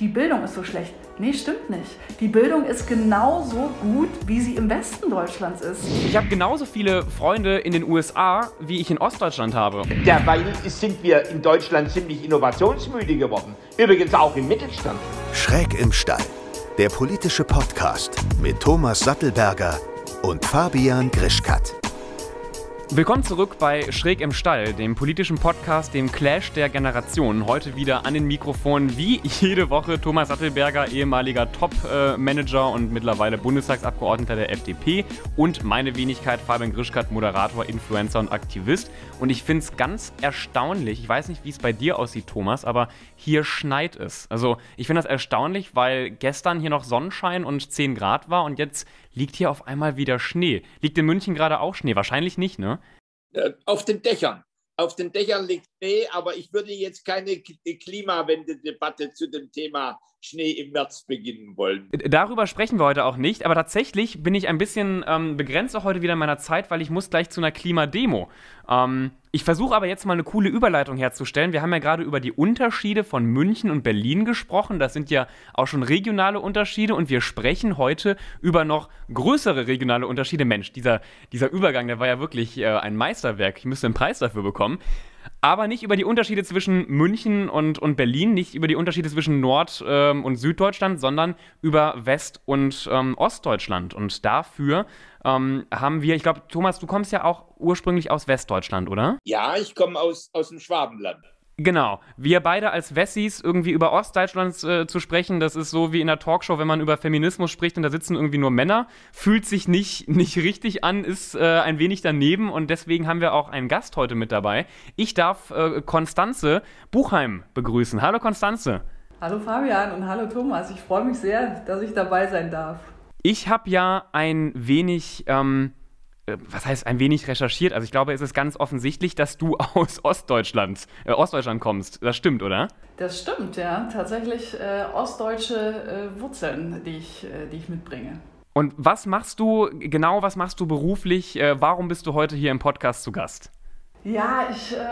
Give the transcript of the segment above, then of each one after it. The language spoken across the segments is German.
die Bildung ist so schlecht. Nee, stimmt nicht. Die Bildung ist genauso gut, wie sie im Westen Deutschlands ist. Ich habe genauso viele Freunde in den USA, wie ich in Ostdeutschland habe. Derweil sind wir in Deutschland ziemlich innovationsmüde geworden. Übrigens auch im Mittelstand. Schräg im Stall. Der politische Podcast mit Thomas Sattelberger und Fabian Grischkat. Willkommen zurück bei Schräg im Stall, dem politischen Podcast, dem Clash der Generationen. Heute wieder an den Mikrofonen, wie jede Woche, Thomas Sattelberger, ehemaliger Top-Manager und mittlerweile Bundestagsabgeordneter der FDP und meine Wenigkeit, Fabian Grischkat, Moderator, Influencer und Aktivist. Und ich finde es ganz erstaunlich, ich weiß nicht, wie es bei dir aussieht, Thomas, aber hier schneit es. Also ich finde das erstaunlich, weil gestern hier noch Sonnenschein und 10 Grad war und jetzt liegt hier auf einmal wieder Schnee. Liegt in München gerade auch Schnee? Wahrscheinlich nicht, ne? Auf den Dächern. Auf den Dächern liegt Schnee, aber ich würde jetzt keine Klimawende-Debatte zu dem Thema Schnee im März beginnen wollen. Darüber sprechen wir heute auch nicht, aber tatsächlich bin ich ein bisschen begrenzt auch heute wieder in meiner Zeit, weil ich muss gleich zu einer Klimademo. Ich versuche aber jetzt mal eine coole Überleitung herzustellen. Wir haben ja gerade über die Unterschiede von München und Berlin gesprochen. Das sind ja auch schon regionale Unterschiede und wir sprechen heute über noch größere regionale Unterschiede. Mensch, dieser Übergang, der war ja wirklich ein Meisterwerk. Ich müsste einen Preis dafür bekommen. Aber nicht über die Unterschiede zwischen München und Berlin, nicht über die Unterschiede zwischen Nord- und Süddeutschland, sondern über West- und Ostdeutschland. Und dafür haben wir, ich glaube, Thomas, du kommst ja auch ursprünglich aus Westdeutschland, oder? Ja, ich komme aus dem Schwabenland. Genau. Wir beide als Wessis irgendwie über Ostdeutschland zu sprechen, das ist so wie in der Talkshow, wenn man über Feminismus spricht und da sitzen irgendwie nur Männer, fühlt sich nicht richtig an, ist ein wenig daneben und deswegen haben wir auch einen Gast heute mit dabei. Ich darf Constanze Buchheim begrüßen. Hallo Constanze. Hallo Fabian und hallo Thomas. Ich freue mich sehr, dass ich dabei sein darf. Ich habe ja ein wenig... was heißt ein wenig recherchiert? Also ich glaube, es ist ganz offensichtlich, dass du aus Ostdeutschland kommst. Das stimmt, oder? Das stimmt, ja. Tatsächlich ostdeutsche Wurzeln, die ich mitbringe. Und was machst du beruflich? Warum bist du heute hier im Podcast zu Gast? Ja,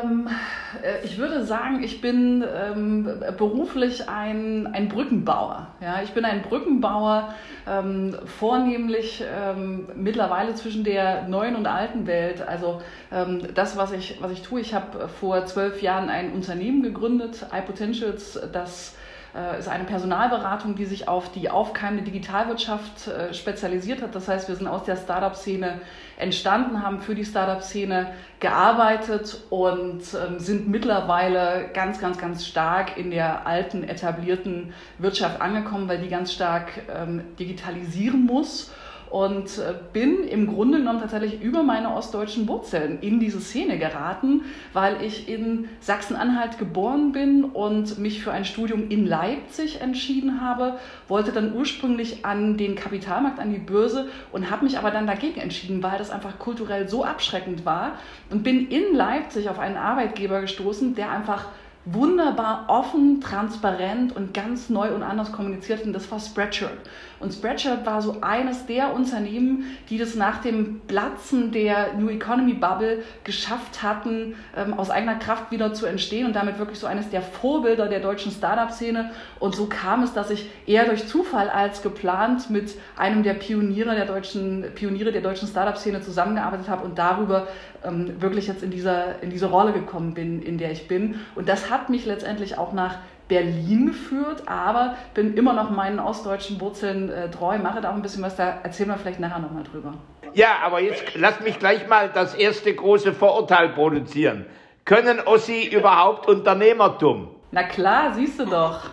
ich würde sagen, ich bin beruflich ein Brückenbauer. Ja, ich bin ein Brückenbauer, vornehmlich mittlerweile zwischen der neuen und alten Welt. Also das, was ich tue, ich habe vor 12 Jahren ein Unternehmen gegründet, iPotentials, das ist eine Personalberatung, die sich auf die aufkeimende Digitalwirtschaft spezialisiert hat. Das heißt, wir sind aus der Startup-Szene entstanden, haben für die Startup-Szene gearbeitet und sind mittlerweile ganz, ganz, ganz stark in der alten, etablierten Wirtschaft angekommen, weil die ganz stark digitalisieren muss. Und bin im Grunde genommen tatsächlich über meine ostdeutschen Wurzeln in diese Szene geraten, weil ich in Sachsen-Anhalt geboren bin und mich für ein Studium in Leipzig entschieden habe, wollte dann ursprünglich an den Kapitalmarkt, an die Börse und habe mich aber dann dagegen entschieden, weil das einfach kulturell so abschreckend war und bin in Leipzig auf einen Arbeitgeber gestoßen, der einfach wunderbar offen, transparent und ganz neu und anders kommuniziert und das war Spreadshirt. Und Spreadshirt war so eines der Unternehmen, die das nach dem Platzen der New Economy Bubble geschafft hatten, aus eigener Kraft wieder zu entstehen und damit wirklich so eines der Vorbilder der deutschen Startup-Szene. Und so kam es, dass ich eher durch Zufall als geplant mit einem der Pioniere der deutschen Startup-Szene zusammengearbeitet habe und darüber wirklich jetzt in diese Rolle gekommen bin, in der ich bin. Und das hat mich letztendlich auch nach Berlin geführt, aber bin immer noch meinen ostdeutschen Wurzeln treu, mache da auch ein bisschen was, da erzählen wir vielleicht nachher nochmal drüber. Ja, aber jetzt lass mich gleich mal das erste große Vorurteil produzieren. Können Ossi überhaupt Unternehmertum? Na klar, siehst du doch.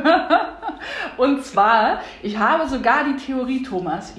Und zwar, ich habe sogar die Theorie, Thomas,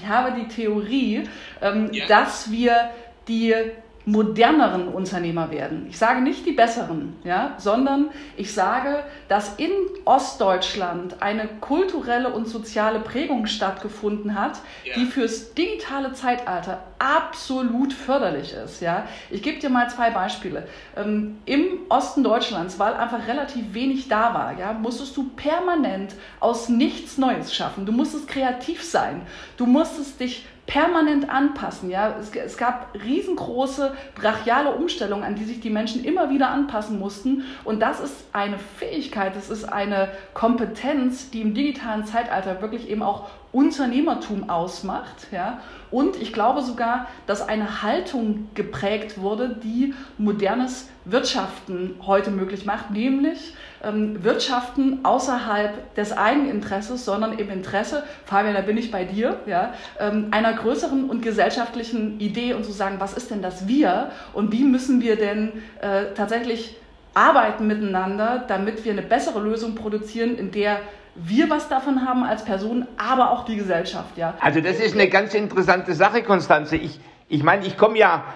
dass wir die moderneren Unternehmer werden. Ich sage nicht die besseren, ja, sondern ich sage, dass in Ostdeutschland eine kulturelle und soziale Prägung stattgefunden hat, die fürs digitale Zeitalter absolut förderlich ist. Ja. Ich gebe dir mal 2 Beispiele. Im Osten Deutschlands, weil einfach relativ wenig da war, ja, musstest du permanent aus nichts Neues schaffen. Du musstest kreativ sein. Du musstest dich permanent anpassen. Ja? Es gab riesengroße brachiale Umstellungen, an die sich die Menschen immer wieder anpassen mussten. Und das ist eine Fähigkeit, das ist eine Kompetenz, die im digitalen Zeitalter wirklich eben auch Unternehmertum ausmacht. Ja? Und ich glaube sogar, dass eine Haltung geprägt wurde, die modernes Wirtschaften heute möglich macht, nämlich Wirtschaften außerhalb des Eigeninteresses, sondern im Interesse, Fabian, da bin ich bei dir, ja, einer größeren und gesellschaftlichen Idee und zu sagen, was ist denn das Wir und wie müssen wir denn tatsächlich arbeiten miteinander, damit wir eine bessere Lösung produzieren, in der wir was davon haben als Personen, aber auch die Gesellschaft. Ja. Also das ist eine ganz interessante Sache, Konstanze. Ich meine, ich komme ja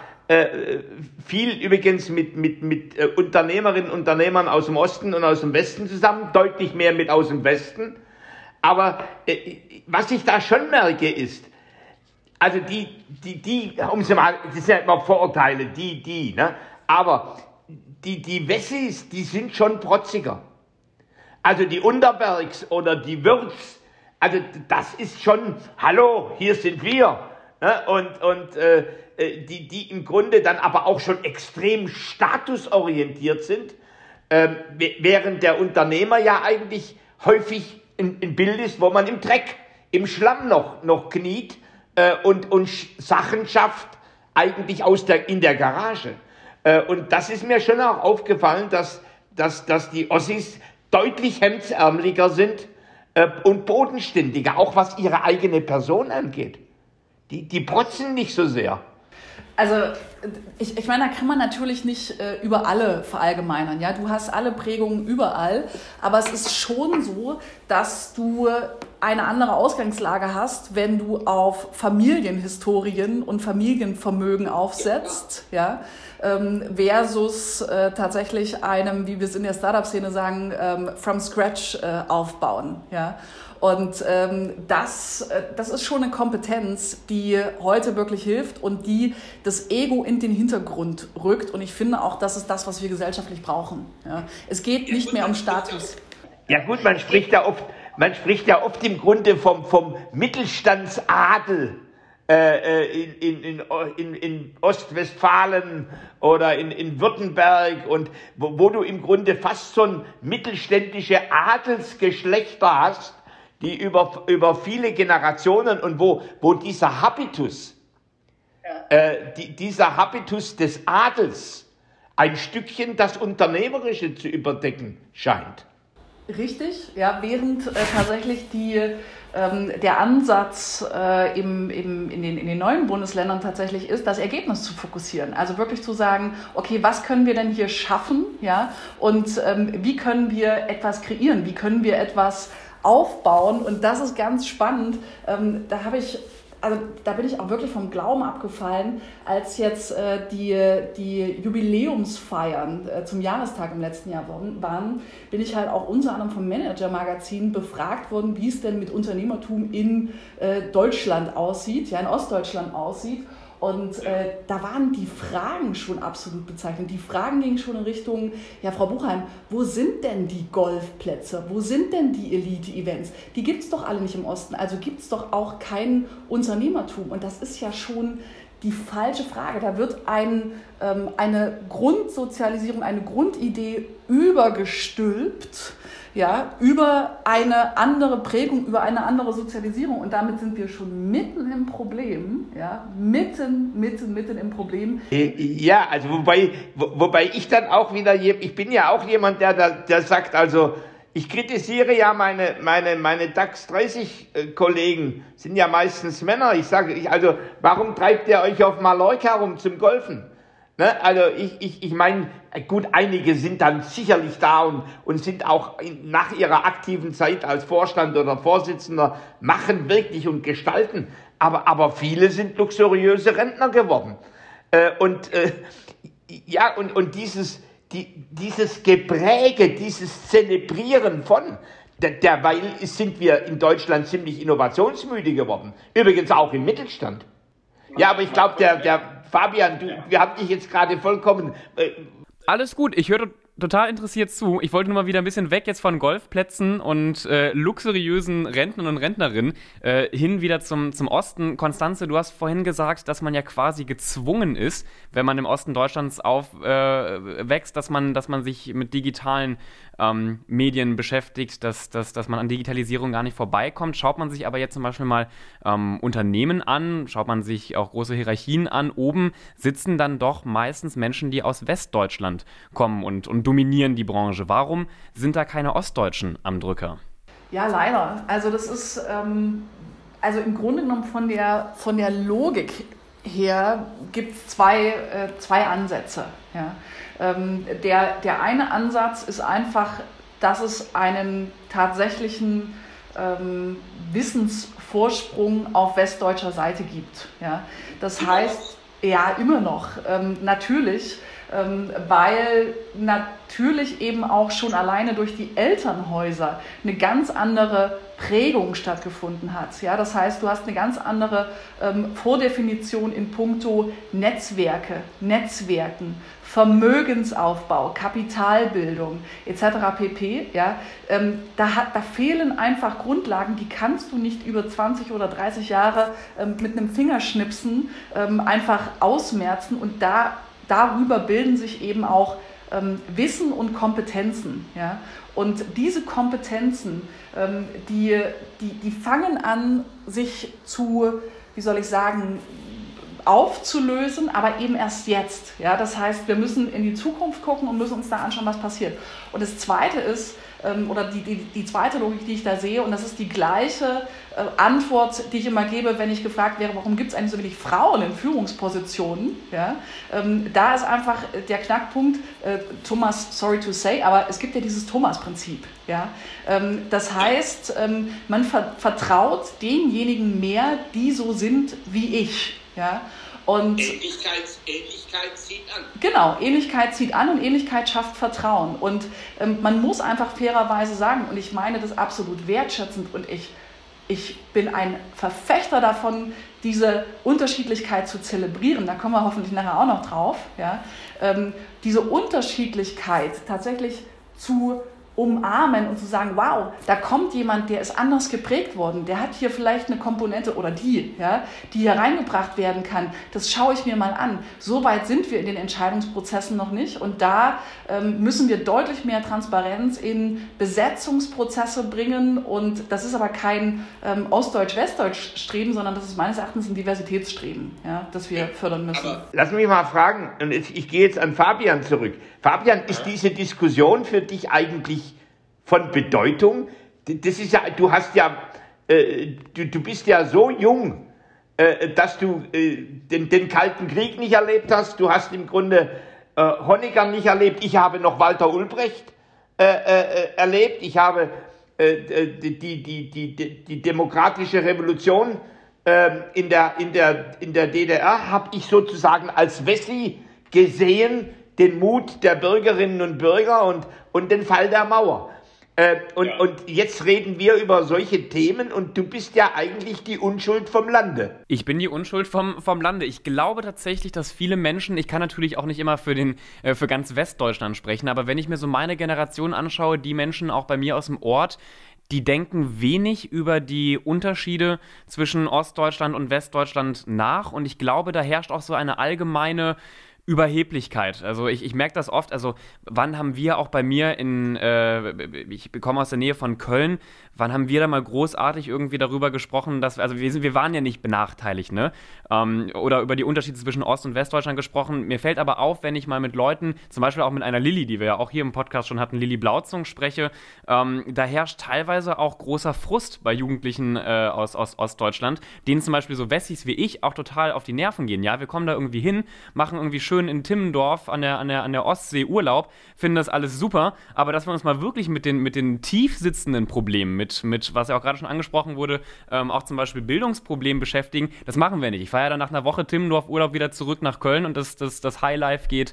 viel übrigens mit Unternehmerinnen und Unternehmern aus dem Osten und aus dem Westen zusammen, deutlich mehr mit aus dem Westen. Aber was ich da schon merke ist, also das sind ja immer Vorurteile, ne? Aber die Wessis, die sind schon protziger. Also die Unterbergs oder die Würz, also das ist schon, hallo, hier sind wir. Ne? Und die im Grunde dann aber auch schon extrem statusorientiert sind, während der Unternehmer ja eigentlich häufig ein Bild ist, wo man im Dreck, im Schlamm noch kniet und Sachen schafft, eigentlich in der Garage. Und das ist mir schon auch aufgefallen, dass die Ossis deutlich hemdsärmeliger sind und bodenständiger, auch was ihre eigene Person angeht. Die protzen nicht so sehr. Also ich meine, da kann man natürlich nicht über alle verallgemeinern. Ja? Du hast alle Prägungen überall, aber es ist schon so, dass du eine andere Ausgangslage hast, wenn du auf Familienhistorien und Familienvermögen aufsetzt, ja? Versus tatsächlich einem, wie wir es in der Startup-Szene sagen, from scratch aufbauen. Ja? Und das ist schon eine Kompetenz, die heute wirklich hilft und die das Ego in den Hintergrund rückt. Und ich finde auch, das ist das, was wir gesellschaftlich brauchen. Ja? Es geht nicht mehr um Status. Ja gut, man spricht ja oft im Grunde vom Mittelstandsadel in Ostwestfalen oder in Württemberg und wo du im Grunde fast so ein mittelständische Adelsgeschlechter hast, die über viele Generationen und wo dieser Habitus, dieser Habitus des Adels ein Stückchen das Unternehmerische zu überdecken scheint. Richtig, ja, während tatsächlich der Ansatz in den neuen Bundesländern tatsächlich ist, das Ergebnis zu fokussieren. Also wirklich zu sagen, okay, was können wir denn hier schaffen, ja, und wie können wir etwas kreieren, wie können wir etwas aufbauen, und das ist ganz spannend. Da bin ich auch wirklich vom Glauben abgefallen, als jetzt die Jubiläumsfeiern zum Jahrestag im letzten Jahr waren, bin ich halt auch unter anderem vom Manager-Magazin befragt worden, wie es denn mit Unternehmertum in Deutschland aussieht, ja, in Ostdeutschland aussieht. Und da waren die Fragen schon absolut bezeichnend. Die Fragen gingen schon in Richtung, ja, Frau Buchheim, wo sind denn die Golfplätze? Wo sind denn die Elite-Events? Die gibt es doch alle nicht im Osten. Also gibt es doch auch kein Unternehmertum. Und das ist ja schon die falsche Frage. Da wird eine Grundsozialisierung, eine Grundidee übergestülpt, ja, über eine andere Prägung, über eine andere Sozialisierung. Und damit sind wir schon mitten im Problem, ja, mitten im Problem. Ja, also wobei ich dann auch wieder, ich bin ja auch jemand, der sagt, also ich kritisiere ja meine DAX 30 Kollegen, sind ja meistens Männer. Ich sage, also warum treibt ihr euch auf Mallorca rum zum Golfen? Ne? Also ich meine, gut, einige sind dann sicherlich da und sind auch nach ihrer aktiven Zeit als Vorstand oder Vorsitzender, machen wirklich und gestalten. Aber viele sind luxuriöse Rentner geworden. Und dieses Gepräge, dieses Zelebrieren von, derweil sind wir in Deutschland ziemlich innovationsmüde geworden. Übrigens auch im Mittelstand. Ja, aber ich glaube, der Fabian, wir haben dich jetzt gerade vollkommen... Alles gut, ich höre total interessiert zu. Ich wollte nur mal wieder ein bisschen weg jetzt von Golfplätzen und luxuriösen Rentnern und Rentnerinnen hin wieder zum Osten. Konstanze, du hast vorhin gesagt, dass man ja quasi gezwungen ist, wenn man im Osten Deutschlands aufwächst, dass man sich mit digitalen Medien beschäftigt, dass man an Digitalisierung gar nicht vorbeikommt. Schaut man sich aber jetzt zum Beispiel mal Unternehmen an, schaut man sich auch große Hierarchien an, oben sitzen dann doch meistens Menschen, die aus Westdeutschland kommen und dominieren die Branche. Warum sind da keine Ostdeutschen am Drücker? Ja, leider. Also das ist also im Grunde genommen von der Logik her gibt es zwei Ansätze. Ja. Der eine Ansatz ist einfach, dass es einen tatsächlichen Wissensvorsprung auf westdeutscher Seite gibt. Ja. Das heißt, ja, immer noch, natürlich, weil natürlich eben auch schon alleine durch die Elternhäuser eine ganz andere Prägung stattgefunden hat. Ja, das heißt, du hast eine ganz andere Vordefinition in puncto Netzwerken, Vermögensaufbau, Kapitalbildung etc. pp. Ja, da fehlen einfach Grundlagen, die kannst du nicht über 20 oder 30 Jahre mit einem Fingerschnipsen einfach ausmerzen, und darüber bilden sich eben auch Wissen und Kompetenzen. Ja? Und diese Kompetenzen, die fangen an, sich wie soll ich sagen, aufzulösen, aber eben erst jetzt. Ja? Das heißt, wir müssen in die Zukunft gucken und müssen uns da anschauen, was passiert. Und das Zweite ist, oder die zweite Logik, die ich da sehe, und das ist die gleiche Antwort, die ich immer gebe, wenn ich gefragt wäre, warum gibt es eigentlich so wenig Frauen in Führungspositionen? Ja? Da ist einfach der Knackpunkt, Thomas, sorry to say, aber es gibt ja dieses Thomas-Prinzip. Ja? Das heißt, man vertraut denjenigen mehr, die so sind wie ich. Ja? Und Ähnlichkeit zieht an. Genau, Ähnlichkeit zieht an und Ähnlichkeit schafft Vertrauen. Und man muss einfach fairerweise sagen, und ich meine das absolut wertschätzend, und ich bin ein Verfechter davon, diese Unterschiedlichkeit zu zelebrieren, da kommen wir hoffentlich nachher auch noch drauf, ja? Diese Unterschiedlichkeit tatsächlich zu umarmen und zu sagen, wow, da kommt jemand, der ist anders geprägt worden, der hat hier vielleicht eine Komponente oder die hier reingebracht werden kann, das schaue ich mir mal an. So weit sind wir in den Entscheidungsprozessen noch nicht, und da müssen wir deutlich mehr Transparenz in Besetzungsprozesse bringen, und das ist aber kein Ostdeutsch-Westdeutsch-Streben, sondern das ist meines Erachtens ein Diversitätsstreben, ja, das wir fördern müssen. Aber lass mich mal fragen, und ich gehe jetzt an Fabian zurück. Fabian, ist diese Diskussion für dich eigentlich von Bedeutung? Das ist ja, du bist ja so jung, dass du den Kalten Krieg nicht erlebt hast. Du hast im Grunde Honecker nicht erlebt. Ich habe noch Walter Ulbricht erlebt. Ich habe die demokratische Revolution in der DDR habe ich sozusagen als Wessi gesehen, den Mut der Bürgerinnen und Bürger und den Fall der Mauer. Und jetzt reden wir über solche Themen, und du bist ja eigentlich die Unschuld vom Lande. Ich bin die Unschuld vom Lande. Ich glaube tatsächlich, dass viele Menschen, ich kann natürlich auch nicht immer für ganz Westdeutschland sprechen, aber wenn ich mir so meine Generation anschaue, die Menschen auch bei mir aus dem Ort, die denken wenig über die Unterschiede zwischen Ostdeutschland und Westdeutschland nach, und ich glaube, da herrscht auch so eine allgemeine Überheblichkeit. Also ich merke das oft, also wann haben wir auch bei mir ich komme aus der Nähe von Köln, wann haben wir da mal großartig irgendwie darüber gesprochen, dass, also wir waren ja nicht benachteiligt, ne? Oder über die Unterschiede zwischen Ost- und Westdeutschland gesprochen. Mir fällt aber auf, wenn ich mal mit Leuten, zum Beispiel auch mit einer Lilly, die wir ja auch hier im Podcast schon hatten, Lilly Blauzung spreche, da herrscht teilweise auch großer Frust bei Jugendlichen aus Ostdeutschland, denen zum Beispiel so Wessis wie ich auch total auf die Nerven gehen. Ja, wir kommen da irgendwie hin, machen irgendwie schön in Timmendorf an der Ostsee Urlaub, finden das alles super, aber dass wir uns mal wirklich mit den tief sitzenden Problemen, mit was ja auch gerade schon angesprochen wurde, auch zum Beispiel Bildungsproblemen beschäftigen, das machen wir nicht. Ich fahre ja dann nach einer Woche Timmendorf Urlaub wieder zurück nach Köln, und das Highlife geht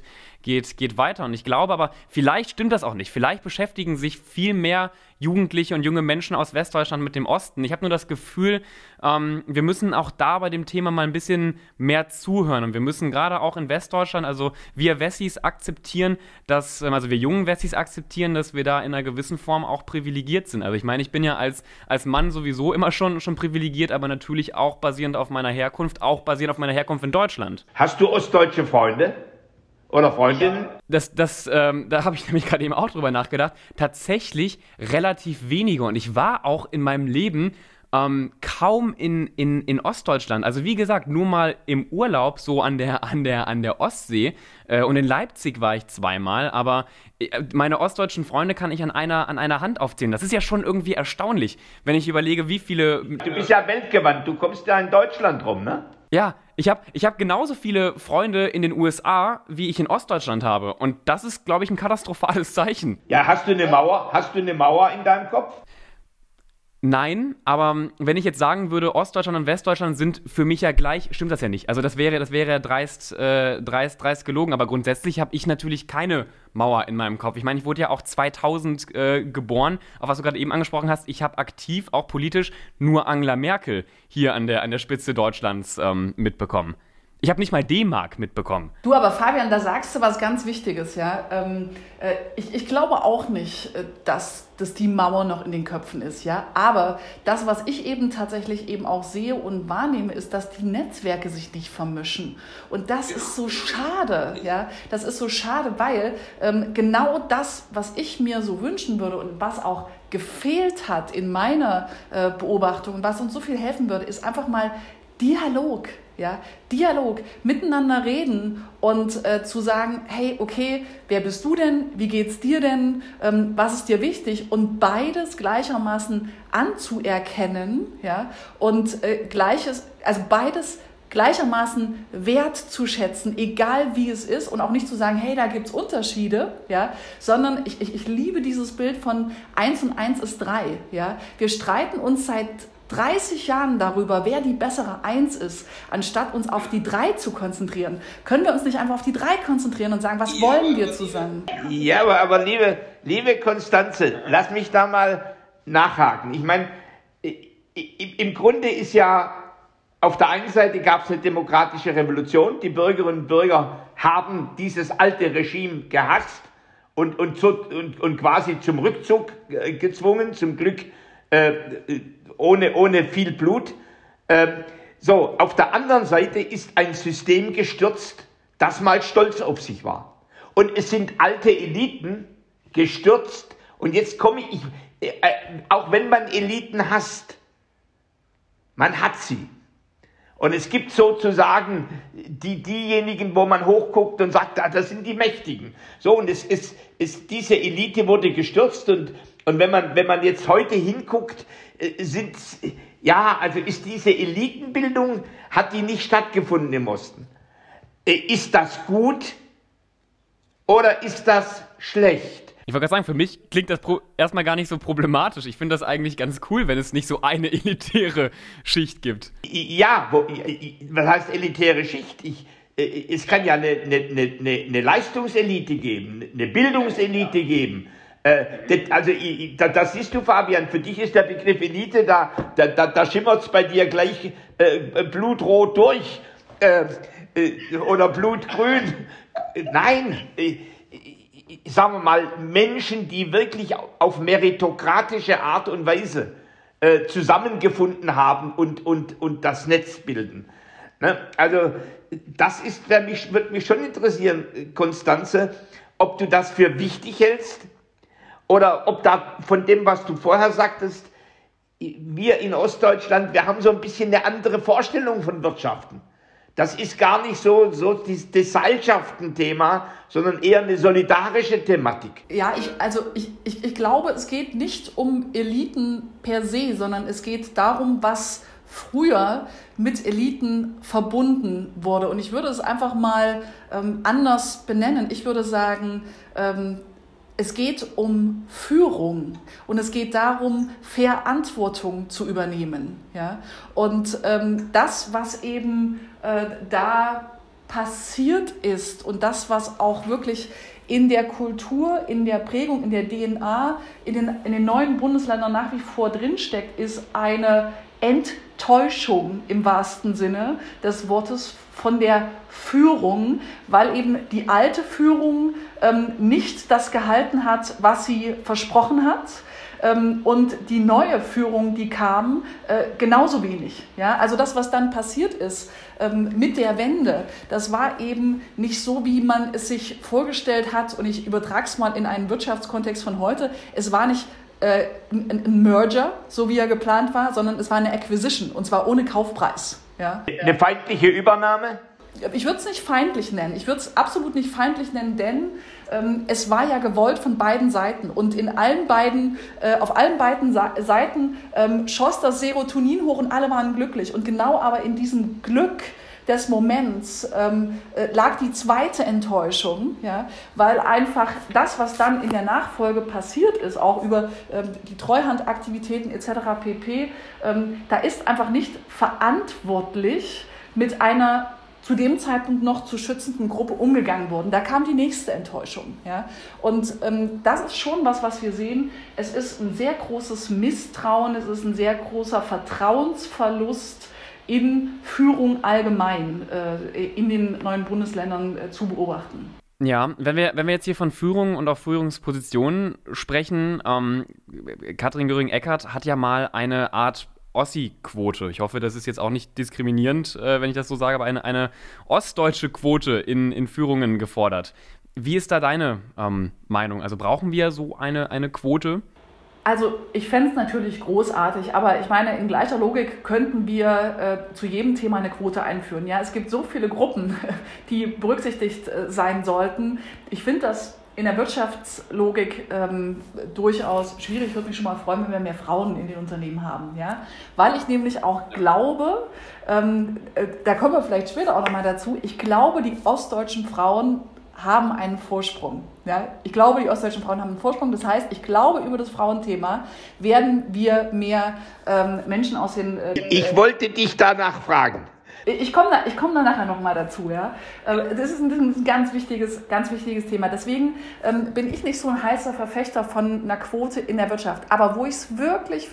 geht weiter. Und ich glaube aber, vielleicht stimmt das auch nicht. Vielleicht beschäftigen sich viel mehr Jugendliche und junge Menschen aus Westdeutschland mit dem Osten. Ich habe nur das Gefühl, wir müssen auch da bei dem Thema mal ein bisschen mehr zuhören. Und wir müssen gerade auch in Westdeutschland, also wir Wessis akzeptieren, also wir jungen Wessis akzeptieren, dass wir da in einer gewissen Form auch privilegiert sind. Also ich meine, ich bin ja als Mann sowieso immer schon privilegiert, aber natürlich auch basierend auf meiner Herkunft in Deutschland. Hast du ostdeutsche Freunde? Oder Freundinnen? Da habe ich nämlich gerade eben auch drüber nachgedacht. Tatsächlich relativ wenige. Und ich war auch in meinem Leben kaum in Ostdeutschland. Also wie gesagt, nur mal im Urlaub so an der Ostsee. Und in Leipzig war ich zweimal. Aber meine ostdeutschen Freunde kann ich an einer Hand aufzählen. Das ist ja schon irgendwie erstaunlich, wenn ich überlege, wie viele... Du bist ja weltgewandt. Du kommst ja in Deutschland rum, ne? Ja, ich hab genauso viele Freunde in den USA, wie ich in Ostdeutschland habe. Und das ist, glaube ich, ein katastrophales Zeichen. Ja, hast du eine Mauer in deinem Kopf? Nein, aber wenn ich jetzt sagen würde, Ostdeutschland und Westdeutschland sind für mich ja gleich, stimmt das ja nicht. Also das wäre dreist gelogen, aber grundsätzlich habe ich natürlich keine Mauer in meinem Kopf. Ich meine, ich wurde ja auch 2000 geboren, auf was du gerade eben angesprochen hast. Ich habe aktiv, auch politisch, nur Angela Merkel hier an der Spitze Deutschlands mitbekommen. Ich habe nicht mal D-Mark mitbekommen. Du, aber Fabian, da sagst du was ganz Wichtiges, ja. Ich glaube auch nicht, dass die Mauer noch in den Köpfen ist, ja. Aber das, was ich eben tatsächlich eben auch sehe und wahrnehme, ist, dass die Netzwerke sich nicht vermischen. Und das ist so schade, ja. Das ist so schade, weil genau das, was ich mir so wünschen würde und was auch gefehlt hat in meiner Beobachtung und was uns so viel helfen würde, ist einfach mal Dialog. Ja, Dialog, miteinander reden und zu sagen, hey, okay, wer bist du denn? Wie geht's dir denn? Was ist dir wichtig? Und beides gleichermaßen anzuerkennen, ja, und beides gleichermaßen wertzuschätzen, egal wie es ist, und auch nicht zu sagen, hey, da gibt's Unterschiede, ja, sondern ich liebe dieses Bild von 1 und 1 ist 3, ja. Wir streiten uns seit 30 Jahren darüber, wer die bessere 1 ist, anstatt uns auf die 3 zu konzentrieren. Können wir uns nicht einfach auf die 3 konzentrieren und sagen, was wollen wir zusammen? Ja, aber liebe Constanze, lass mich da mal nachhaken. Ich meine, im Grunde ist ja, auf der einen Seite gab es eine demokratische Revolution. Die Bürgerinnen und Bürger haben dieses alte Regime gehasst und quasi zum Rückzug gezwungen, zum Glück ohne viel Blut. Auf der anderen Seite ist ein System gestürzt, das mal stolz auf sich war. Und es sind alte Eliten gestürzt. Und jetzt komme ich, auch wenn man Eliten hasst, man hat sie. Und es gibt sozusagen diejenigen, wo man hochguckt und sagt, das sind die Mächtigen. So, und diese Elite wurde gestürzt und wenn man jetzt heute hinguckt, ist diese Elitenbildung, hat die nicht stattgefunden im Osten. Ist das gut oder ist das schlecht? Ich wollte gerade sagen, für mich klingt das erstmal gar nicht so problematisch. Ich finde das eigentlich ganz cool, wenn es nicht so eine elitäre Schicht gibt. Ja, was heißt elitäre Schicht? Es kann ja eine Leistungselite geben, eine Bildungselite geben. Das siehst du, Fabian, für dich ist der Begriff Elite, da schimmert es bei dir gleich blutrot durch oder blutgrün. Nein, sagen wir mal, Menschen, die wirklich auf meritokratische Art und Weise zusammengefunden haben und das Netz bilden. Ne? Also das würde mich schon interessieren, Constanze, ob du das für wichtig hältst oder ob da von dem, was du vorher sagtest, wir in Ostdeutschland, wir haben so ein bisschen eine andere Vorstellung von Wirtschaften. Das ist gar nicht so das Gesellschaftenthema, sondern eher eine solidarische Thematik. Ja, ich glaube, es geht nicht um Eliten per se, sondern es geht darum, was früher mit Eliten verbunden wurde. Und ich würde es einfach mal anders benennen. Ich würde sagen, es geht um Führung und es geht darum, Verantwortung zu übernehmen. Ja? Und das, was eben da passiert ist und das, was auch wirklich in der Kultur, in der Prägung, in der DNA, in den neuen Bundesländern nach wie vor drinsteckt, ist eine Enttäuschung im wahrsten Sinne des Wortes von der Führung, weil eben die alte Führung nicht das gehalten hat, was sie versprochen hat. Und die neue Führung, die kam, genauso wenig. Ja? Also das, was dann passiert ist mit der Wende, das war eben nicht so, wie man es sich vorgestellt hat. Und ich übertrage es mal in einen Wirtschaftskontext von heute. Es war nicht ein Merger, so wie er geplant war, sondern es war eine Acquisition, und zwar ohne Kaufpreis. Ja? Eine feindliche Übernahme? Ich würde es nicht feindlich nennen. Ich würde es absolut nicht feindlich nennen, denn es war ja gewollt von beiden Seiten. Und auf allen beiden Seiten schoss das Serotonin hoch und alle waren glücklich. Und genau aber in diesem Glück des Moments lag die zweite Enttäuschung, ja, weil einfach das, was dann in der Nachfolge passiert ist, auch über die Treuhandaktivitäten etc. pp., da ist einfach nicht verantwortlich mit einer zu dem Zeitpunkt noch zu schützenden Gruppe umgegangen worden. Da kam die nächste Enttäuschung. Ja? Und das ist schon was wir sehen. Es ist ein sehr großes Misstrauen, es ist ein sehr großer Vertrauensverlust in Führung allgemein in den neuen Bundesländern zu beobachten. Ja, wenn wir jetzt hier von Führung und auch Führungspositionen sprechen, Katrin Göring-Eckardt hat ja mal eine Art Ossi-Quote. Ich hoffe, das ist jetzt auch nicht diskriminierend, wenn ich das so sage, aber eine ostdeutsche Quote in Führungen gefordert. Wie ist da deine Meinung? Also brauchen wir so eine Quote? Also ich fände es natürlich großartig, aber ich meine, in gleicher Logik könnten wir zu jedem Thema eine Quote einführen. Ja, es gibt so viele Gruppen, die berücksichtigt sein sollten. Ich finde das in der Wirtschaftslogik durchaus schwierig. Ich würde mich schon mal freuen, wenn wir mehr Frauen in den Unternehmen haben. Ja? Weil ich nämlich auch glaube, da kommen wir vielleicht später auch nochmal dazu, ich glaube, die ostdeutschen Frauen haben einen Vorsprung. Ja? Ich glaube, die ostdeutschen Frauen haben einen Vorsprung. Das heißt, ich glaube, über das Frauenthema werden wir mehr Menschen aus den... Ich wollte dich danach fragen. Ich komme da nachher nochmal dazu. Ja? Das ist ein ganz wichtiges Thema. Deswegen bin ich nicht so ein heißer Verfechter von einer Quote in der Wirtschaft. Aber wo ich es wirklich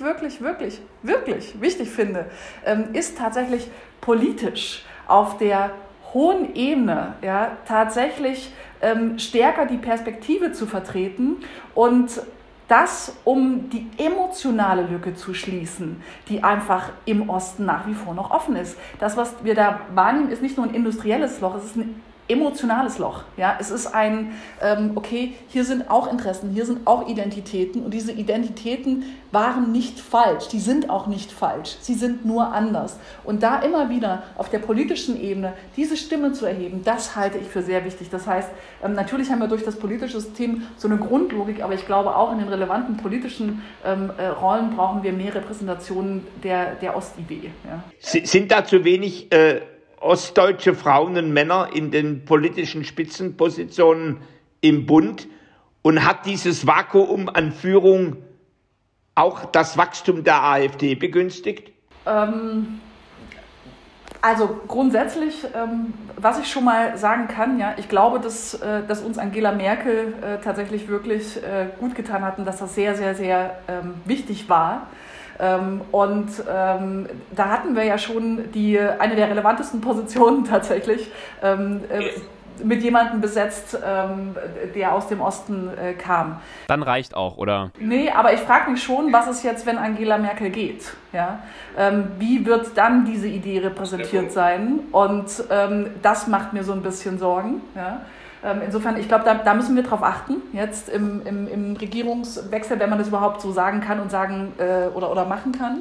wichtig finde, ist tatsächlich politisch auf der hohen Ebene, ja, tatsächlich stärker die Perspektive zu vertreten und das, um die emotionale Lücke zu schließen, die einfach im Osten nach wie vor noch offen ist. Das, was wir da wahrnehmen, ist nicht nur ein industrielles Loch, es ist ein emotionales Loch. Ja? Es ist ein, okay, hier sind auch Interessen, hier sind auch Identitäten und diese Identitäten waren nicht falsch, die sind auch nicht falsch, sie sind nur anders. Und da immer wieder auf der politischen Ebene diese Stimme zu erheben, das halte ich für sehr wichtig. Das heißt, natürlich haben wir durch das politische System so eine Grundlogik, aber ich glaube auch in den relevanten politischen Rollen brauchen wir mehr Repräsentationen der Ostidee. Ja? Sind da zu wenig ostdeutsche Frauen und Männer in den politischen Spitzenpositionen im Bund? Und hat dieses Vakuum an Führung auch das Wachstum der AfD begünstigt? Also grundsätzlich, was ich schon mal sagen kann, ja, ich glaube, dass uns Angela Merkel tatsächlich wirklich gut getan hat und dass das sehr, sehr, sehr wichtig war. Und da hatten wir ja schon eine der relevantesten Positionen tatsächlich mit jemandem besetzt, der aus dem Osten kam. Dann reicht auch, oder? Nee, aber ich frage mich schon, was ist jetzt, wenn Angela Merkel geht? Ja? Wie wird dann diese Idee repräsentiert sein? Und das macht mir so ein bisschen Sorgen. Ja? Insofern, ich glaube, da müssen wir drauf achten, jetzt im Regierungswechsel, wenn man das überhaupt so sagen kann und sagen oder machen kann.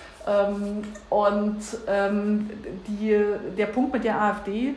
Der Punkt mit der AfD,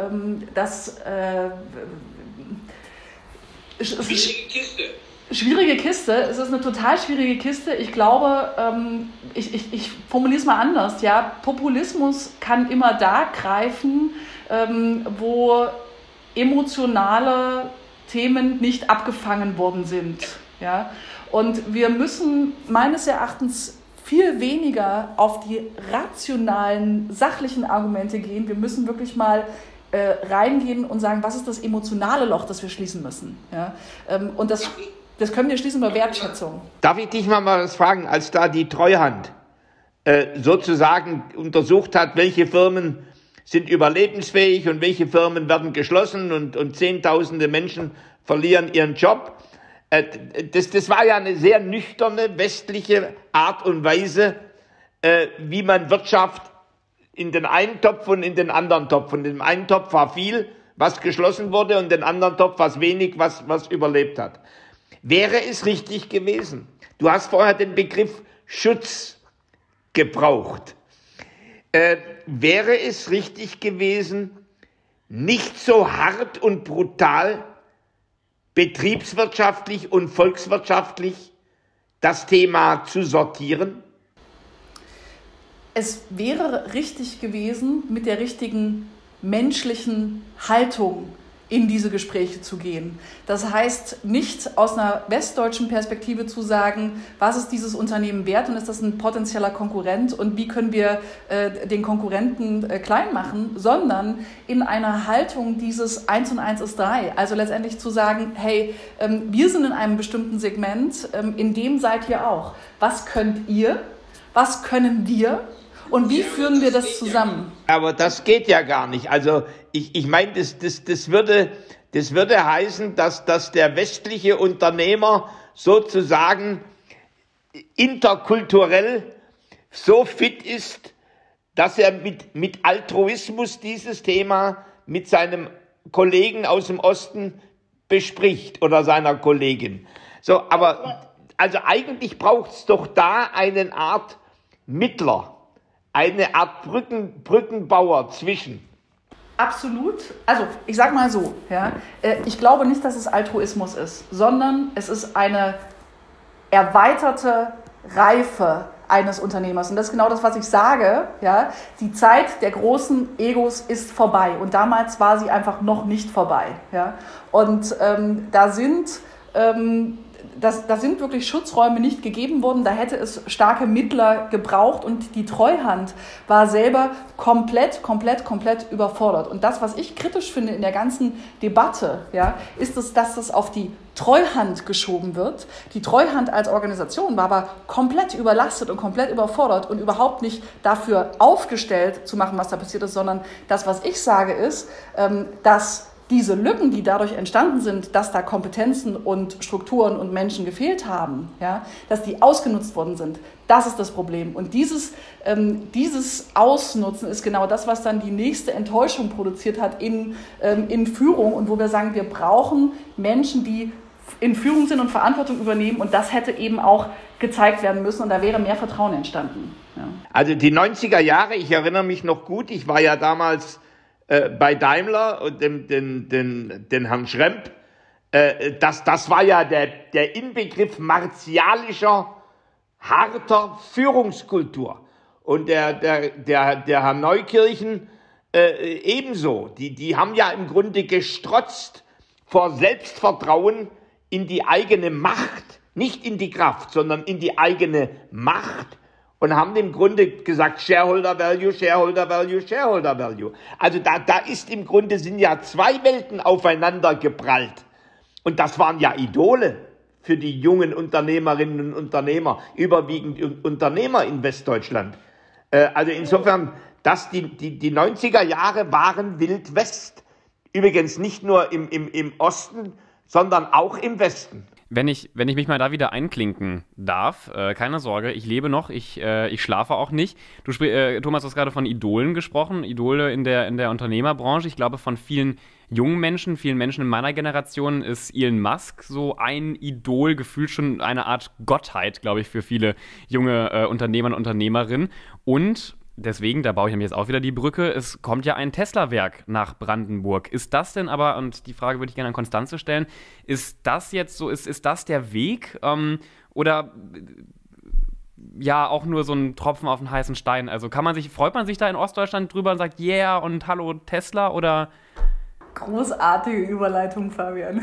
schwierige Kiste. Es ist eine total schwierige Kiste. Ich glaube, ich formuliere es mal anders. Ja, Populismus kann immer da greifen, wo emotionale Themen nicht abgefangen worden sind. Ja? Und wir müssen meines Erachtens viel weniger auf die rationalen, sachlichen Argumente gehen. Wir müssen wirklich mal reingehen und sagen, was ist das emotionale Loch, das wir schließen müssen. Ja? Und das können wir schließen über Wertschätzung. Darf ich dich mal was fragen, als da die Treuhand sozusagen untersucht hat, welche Firmen sind überlebensfähig und welche Firmen werden geschlossen und Zehntausende Menschen verlieren ihren Job. Das war ja eine sehr nüchterne westliche Art und Weise, wie man Wirtschaft in den einen Topf und in den anderen Topf. Und im einen Topf war viel, was geschlossen wurde, und in den anderen Topf war wenig, was überlebt hat. Wäre es richtig gewesen? Du hast vorher den Begriff Schutz gebraucht. Wäre es richtig gewesen, nicht so hart und brutal betriebswirtschaftlich und volkswirtschaftlich das Thema zu sortieren? Es wäre richtig gewesen, mit der richtigen menschlichen Haltung in diese Gespräche zu gehen. Das heißt, nicht aus einer westdeutschen Perspektive zu sagen, was ist dieses Unternehmen wert und ist das ein potenzieller Konkurrent und wie können wir den Konkurrenten klein machen, sondern in einer Haltung dieses 1 und 1 ist 3. Also letztendlich zu sagen, hey, wir sind in einem bestimmten Segment, in dem seid ihr auch. Was könnt ihr? Was können wir? Und wie führen wir das zusammen? Aber das geht ja gar nicht. Also ich meine, das würde heißen, dass der westliche Unternehmer sozusagen interkulturell so fit ist, dass er mit Altruismus dieses Thema mit seinem Kollegen aus dem Osten bespricht oder seiner Kollegin. So, aber also eigentlich braucht es doch da eine Art Mittler. Eine Art Brückenbauer zwischen. Absolut. Also ich sage mal so, ja, ich glaube nicht, dass es Altruismus ist, sondern es ist eine erweiterte Reife eines Unternehmers. Und das ist genau das, was ich sage. Ja, die Zeit der großen Egos ist vorbei. Und damals war sie einfach noch nicht vorbei. Ja. Und da sind wirklich Schutzräume nicht gegeben worden. Da hätte es starke Mittler gebraucht und die Treuhand war selber komplett überfordert. Und das, was ich kritisch finde in der ganzen Debatte, ja, ist es, dass es auf die Treuhand geschoben wird. Die Treuhand als Organisation war aber komplett überlastet und komplett überfordert und überhaupt nicht dafür aufgestellt zu machen, was da passiert ist, sondern das, was ich sage, ist, dass diese Lücken, die dadurch entstanden sind, dass da Kompetenzen und Strukturen und Menschen gefehlt haben, ja, dass die ausgenutzt worden sind, das ist das Problem. Und dieses Ausnutzen ist genau das, was dann die nächste Enttäuschung produziert hat in Führung und wo wir sagen, wir brauchen Menschen, die in Führung sind und Verantwortung übernehmen, und das hätte eben auch gezeigt werden müssen und da wäre mehr Vertrauen entstanden. Ja. Also die 90er Jahre, ich erinnere mich noch gut, ich war ja damals bei Daimler und den Herrn Schremp, das war ja der Inbegriff martialischer, harter Führungskultur. Und der Herr Neukirchen ebenso. Die haben ja im Grunde gestrotzt vor Selbstvertrauen in die eigene Macht, nicht in die Kraft, sondern in die eigene Macht. Und haben im Grunde gesagt, Shareholder Value, Shareholder Value, Shareholder Value. Also da ist im Grunde, sind ja zwei Welten aufeinander geprallt. Und das waren ja Idole für die jungen Unternehmerinnen und Unternehmer, überwiegend Unternehmer in Westdeutschland. Also insofern, die 90er Jahre waren Wild West. Übrigens nicht nur im Osten, sondern auch im Westen. Wenn ich mich mal da wieder einklinken darf, keine Sorge, ich lebe noch, ich schlafe auch nicht. Thomas, du hast gerade von Idolen gesprochen, Idole in der Unternehmerbranche. Ich glaube, von vielen jungen Menschen, vielen Menschen in meiner Generation ist Elon Musk so ein Idol, gefühlt schon eine Art Gottheit, glaube ich, für viele junge Unternehmer und Unternehmerinnen. Und deswegen, da baue ich nämlich jetzt auch wieder die Brücke, es kommt ja ein Tesla-Werk nach Brandenburg. Ist das denn aber, und die Frage würde ich gerne an Constanze stellen, ist das jetzt so, ist das der Weg oder ja auch nur so ein Tropfen auf den heißen Stein? Also freut man sich da in Ostdeutschland drüber und sagt, yeah und hallo Tesla oder... Großartige Überleitung, Fabian.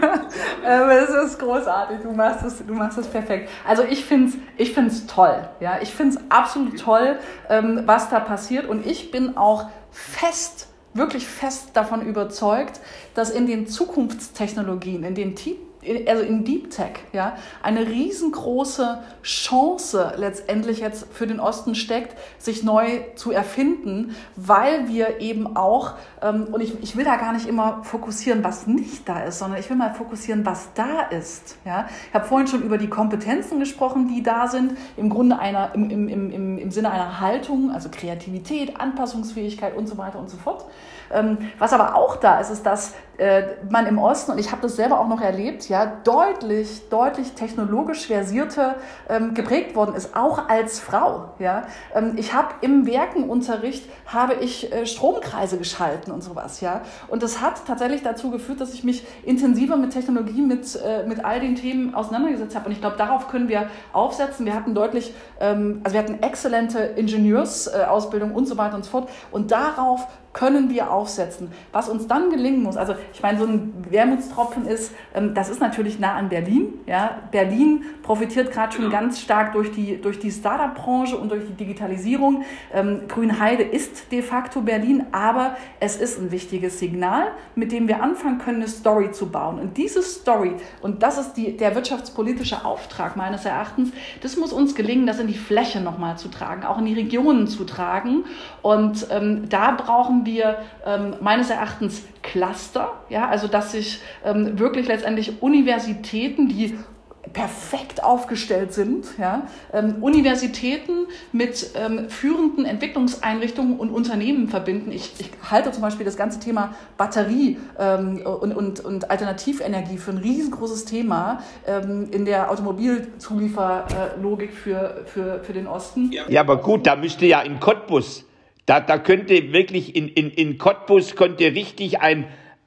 Es ist großartig, du machst es perfekt. Also ich find's toll. Ja? Ich finde es absolut toll, was da passiert. Und ich bin auch fest wirklich fest davon überzeugt, dass in den Zukunftstechnologien, in Deep Tech, ja, eine riesengroße Chance letztendlich jetzt für den Osten steckt, sich neu zu erfinden, weil wir eben auch, und ich will da gar nicht immer fokussieren, was nicht da ist, sondern ich will mal fokussieren, was da ist. Ja. Ich habe vorhin schon über die Kompetenzen gesprochen, die da sind, im Grunde im Sinne einer Haltung, also Kreativität, Anpassungsfähigkeit und so weiter und so fort. Was aber auch da ist, ist, dass man im Osten, und ich habe das selber auch noch erlebt, ja, deutlich technologisch versierter geprägt worden ist, auch als Frau. Ja. Ich habe im Werkenunterricht Stromkreise geschalten und sowas. Ja. Und das hat tatsächlich dazu geführt, dass ich mich intensiver mit Technologie, mit all den Themen auseinandergesetzt habe. Und ich glaube, darauf können wir aufsetzen. Wir hatten wir hatten exzellente Ingenieursausbildung und so weiter und so fort. Und darauf können wir aufsetzen. Was uns dann gelingen muss, also ich meine, so ein Wermutstropfen ist, das ist natürlich nah an Berlin. Ja. Berlin profitiert gerade schon ganz stark durch die Startup-Branche und durch die Digitalisierung. Grünheide ist de facto Berlin, aber es ist ein wichtiges Signal, mit dem wir anfangen können, eine Story zu bauen. Und diese Story, und das ist der wirtschaftspolitische Auftrag meines Erachtens, das muss uns gelingen, das in die Fläche nochmal zu tragen, auch in die Regionen zu tragen. Und da brauchen wir meines Erachtens Cluster, ja, also dass sich wirklich letztendlich Universitäten, die perfekt aufgestellt sind, ja, Universitäten mit führenden Entwicklungseinrichtungen und Unternehmen verbinden. Ich halte zum Beispiel das ganze Thema Batterie und Alternativenergie für ein riesengroßes Thema in der Automobilzulieferlogik für den Osten. Ja, aber gut, da müsste ja in Cottbus, da könnte wirklich in Cottbus könnte richtig ein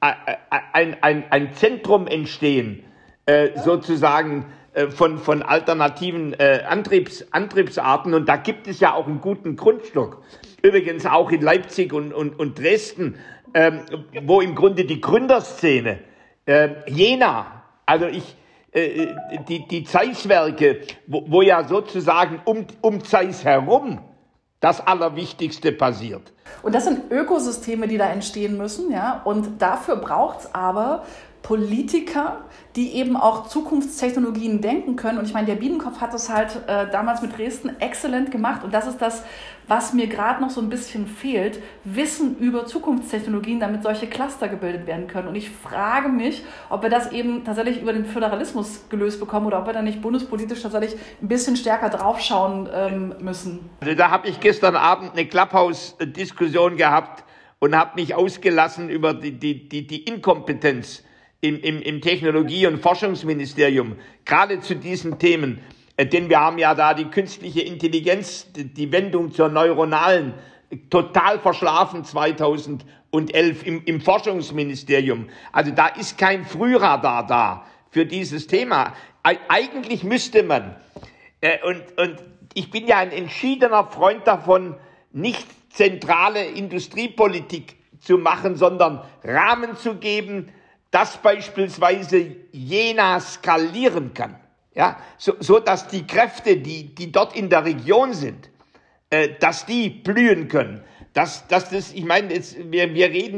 Zentrum entstehen, sozusagen von alternativen Antriebsarten. Und da gibt es ja auch einen guten Grundstock. Übrigens auch in Leipzig und Dresden, wo im Grunde die Gründerszene, Jena, also die Zeisswerke, wo ja sozusagen um Zeiss herum das Allerwichtigste passiert. Und das sind Ökosysteme, die da entstehen müssen, ja. Und dafür braucht es aber Politiker, die eben auch Zukunftstechnologien denken können. Und ich meine, der Biedenkopf hat das halt damals mit Dresden exzellent gemacht. Und das ist das, was mir gerade noch so ein bisschen fehlt. Wissen über Zukunftstechnologien, damit solche Cluster gebildet werden können. Und ich frage mich, ob wir das eben tatsächlich über den Föderalismus gelöst bekommen oder ob wir da nicht bundespolitisch tatsächlich ein bisschen stärker draufschauen müssen. Also da habe ich gestern Abend eine Clubhouse-Diskussion gehabt und habe mich ausgelassen über die Inkompetenz im Technologie- und Forschungsministerium, gerade zu diesen Themen. Denn wir haben ja da die künstliche Intelligenz, die Wendung zur neuronalen, total verschlafen 2011 im Forschungsministerium. Also da ist kein Frühradar da für dieses Thema. Eigentlich müsste man, und ich bin ja ein entschiedener Freund davon, nicht zentrale Industriepolitik zu machen, sondern Rahmen zu geben, dass beispielsweise Jena skalieren kann. Ja, so dass die Kräfte, die dort in der Region sind, dass die blühen können. Ich meine, wir reden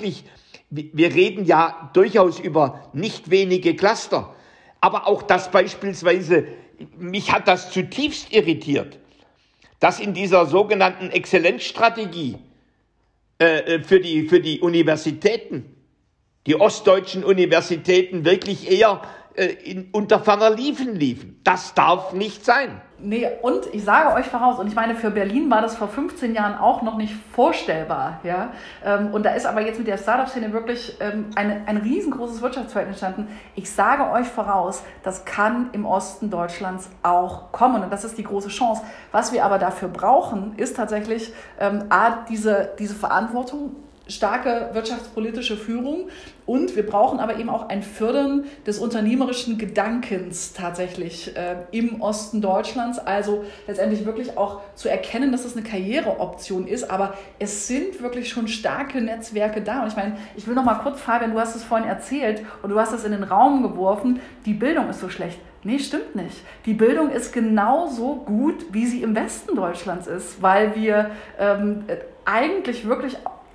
ja durchaus über nicht wenige Cluster. Aber auch das beispielsweise, mich hat das zutiefst irritiert, dass in dieser sogenannten Exzellenzstrategie für die Universitäten, die ostdeutschen Universitäten wirklich eher unter ferner liefen. Das darf nicht sein. Nee, und ich sage euch voraus, und ich meine, für Berlin war das vor 15 Jahren auch noch nicht vorstellbar. Ja? Und da ist aber jetzt mit der Startup-Szene wirklich ein riesengroßes Wirtschaftsfeld entstanden. Ich sage euch voraus, das kann im Osten Deutschlands auch kommen. Und das ist die große Chance. Was wir aber dafür brauchen, ist tatsächlich diese Verantwortung, starke wirtschaftspolitische Führung, und wir brauchen aber eben auch ein Fördern des unternehmerischen Gedankens tatsächlich im Osten Deutschlands, also letztendlich wirklich auch zu erkennen, dass das eine Karriereoption ist, aber es sind wirklich schon starke Netzwerke da. Und ich meine, ich will noch mal kurz, Fabian, du hast es vorhin erzählt und du hast es in den Raum geworfen, die Bildung ist so schlecht. Nee, stimmt nicht. Die Bildung ist genauso gut, wie sie im Westen Deutschlands ist, weil wir eigentlich wirklich